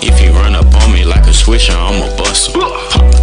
If he run up on me like a swisher, I'ma bust him.